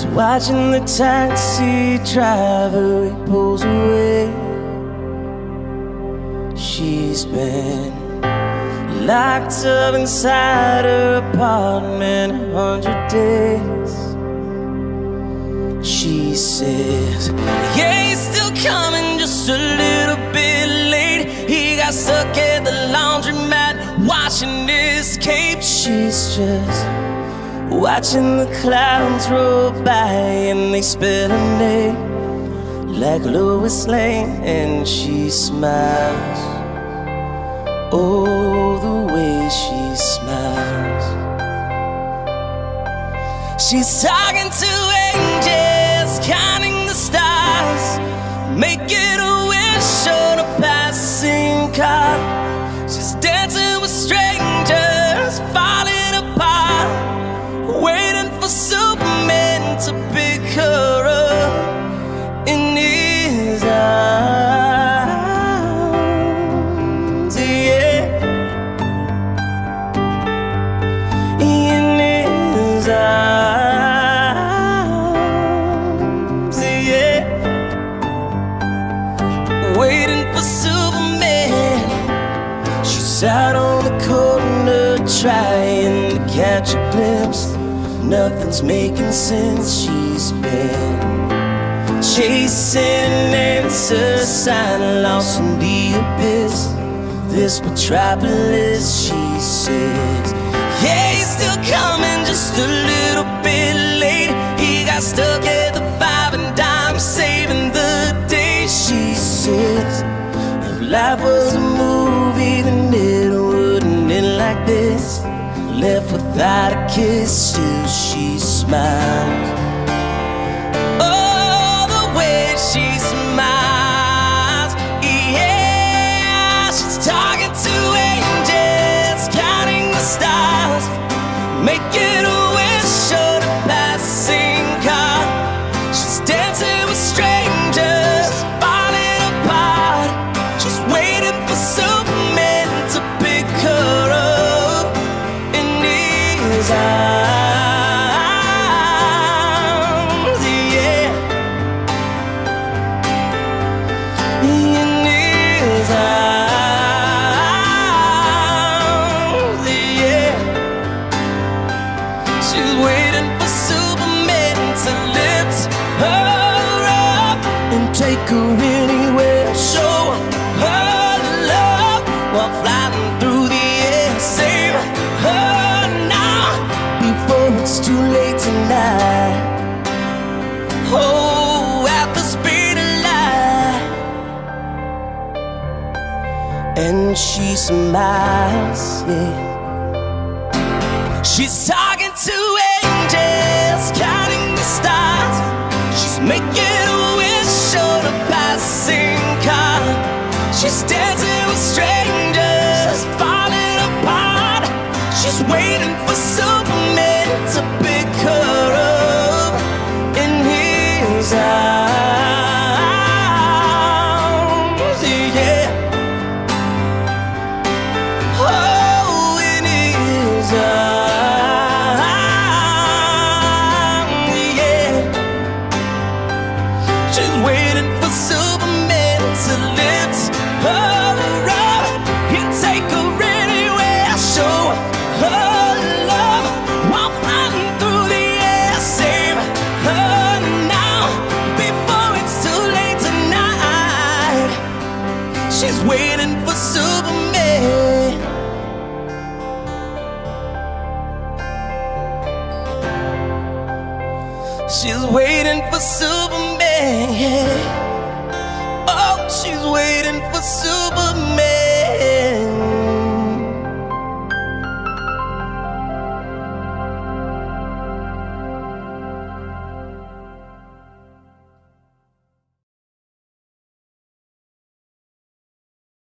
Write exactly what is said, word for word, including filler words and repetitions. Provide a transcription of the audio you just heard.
watching the taxi driver, he pulls away. She's been locked up inside her apartment a hundred days. She says, yeah, he's still coming, just a little bit late. He got stuck at the laundromat washing his cape. She's just watching the clouds roll by, and they spell her name like Lois Lane. And she smiles, oh, the way she smiles. She's talking to angels, counting the stars, making a wish on a passing car. She's dancing with strangers, falling apart, waiting for Superman to pick her up in his arms. Yeah, in his arms. Yeah, waiting for Superman. She's out on the corner trying to catch a glimpse. Nothing's making sense. She's been chasing an answer sign lost in the abyss. This metropolis, she says, yeah, he's still coming, just a little bit late. He got stuck at the five and dime, saving the day. She says, if life was a movie, then it wouldn't end like this. Left without a kiss, still she smiles. Oh, the way she smiles. Yeah, she's talking to angels, counting the stars, making a wish on a passing car. She's dancing with strangers, falling apart. She's waiting for Superman to pick her up in his arms. Yeah, in his arms. Yeah, she's waiting for Superman to lift her up and take her anywhere, show her love while flying through the air. Save her now before it's too late tonight. Oh, at the speed of light. And she smiles, yeah. She's talking to angels, counting the stars. She's making a wish on a passing car. She's dancing with strangers, falling apart. She's waiting for Superman to pick her up in his arms. Yeah, oh, in his arms. Yeah, she's waiting for Superman to lift her up and take her anywhere, show her love while flying through the air. Save her now before it's too late tonight. She's waiting for Superman. She's waiting for Superman. Oh, she's waiting for Superman.